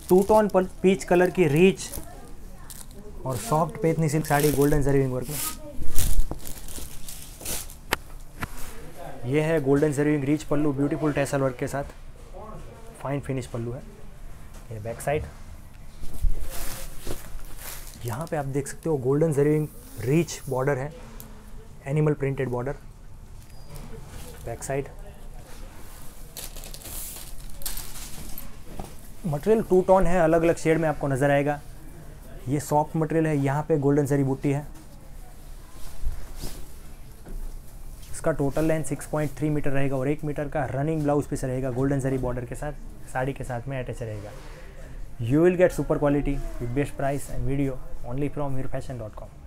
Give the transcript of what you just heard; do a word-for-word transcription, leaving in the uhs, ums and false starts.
To tone peach colour की rich और soft Paithani silk sari golden zari weaving work में। ये है golden zari weaving rich pallu beautiful tassel work के साथ, फाइन फिनिश पल्लू है। ये बैक साइड, यहाँ पे आप देख सकते हो गोल्डन जरीविंग रीच बॉर्डर है, animal printed border. Back side, material two tone है, अलग अलग शेड में आपको नज़र आएगा। ये सॉफ्ट मटेरियल है, यहाँ पे गोल्डन जरी बूटी है। इसका total length six point three metre रहेगा और एक मीटर का रनिंग ब्लाउज पीस रहेगा गोल्डन जरी बॉर्डर के साथ, साड़ी के साथ में अटैच रहेगा। You will get super quality with best price and video only from Heer fashion dot com.